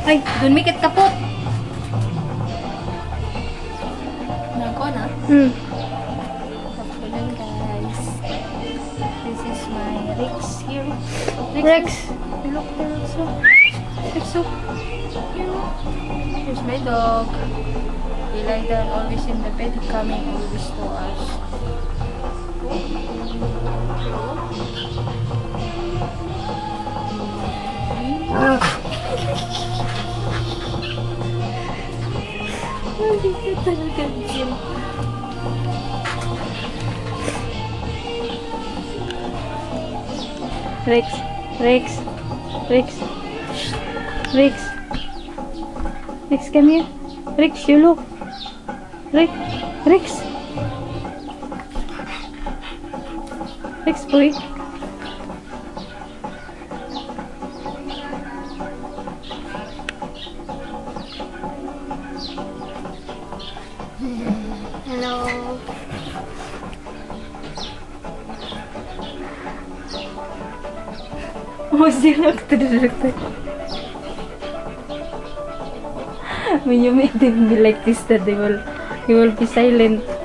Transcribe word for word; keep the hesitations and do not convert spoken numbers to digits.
Ay, dun mikit kapot. Nako na. Hmm. Tapos guys. This is my Rex here. Rex. Look, Rex. Rex. Here's my dog. He like that always in the bed, coming always to us. Hindi ka talaga dyan. Rex. Rex. Rex. Rex. Rex, come here. Rex, you look. Rex. Rex. Rex, boy. Hello. Oh, sila director. When you make them be like this, that they will, he will be silent.